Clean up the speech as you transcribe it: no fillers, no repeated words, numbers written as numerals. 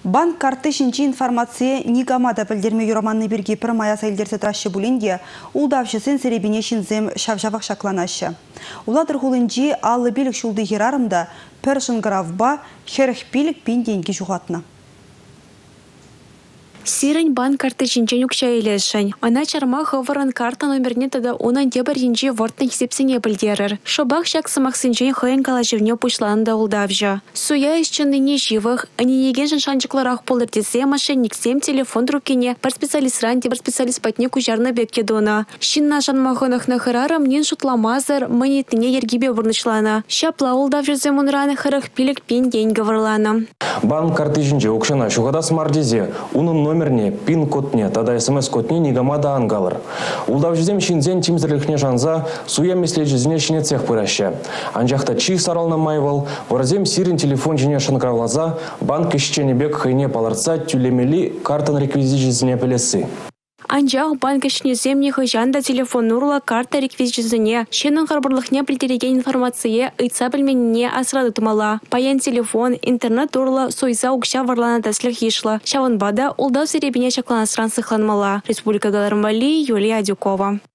Банк карты шинчи информация нигамада білдерме юраманны бірге пір мая сайылдерсе трашы бұлінде ұлдавшысын серебіне шинзем шавжавақ шакланашы. Уладыр хулынжи аллы білік шулды херарымда піршін графба херіх білік пен деньги жуғатына. Сирень банк карты шинчен юкшайлешень. Ана чарма ховаран карта номерне тада онан дебір енжи вортын хисепсене білдерір. Шобақ шак самақ синчен хайын калажевне пушланында улдавжа. Суя исчынныне живых, они егеншін шанчықларақ полырдесе мошенниксем телефон рукене бір специалист ранде бір специалист патне кужарны бекке дона. Шинна жанмахонах нахырарым нен шутламазыр монетіне ергебе вырнышлана. Шапла улдавжа земунраны хырық пилік пен день говорлана. Банк карты шинче окшана шуғада смардезе, унын номерне, пин-кодне, тада смс-кодне нигамада ангалар. Улдав жезем шинзен тимзірлікне жанза, суя месле жезіне шине цех пыраща. Анжақта чи сарална майвал, оразем сирин телефон жіне шынкравлаза, банк ишченебек хайне паларца тюлемели картан реквизит жезіне пелесы. Анжақ банк ішіне земнеғы жанда телефон нұрла карта реквизитізіне, шенің қарбырлықне білдереген информация ұйтса білменіне асырады тұмала. Паян телефон, интернет ұрла сойза ұқша варлана тәсілік ешла. Шаванбада ұлдау серебіне шакланасыран сықланмала. Республика Галарымбали, Юлия Адюкова.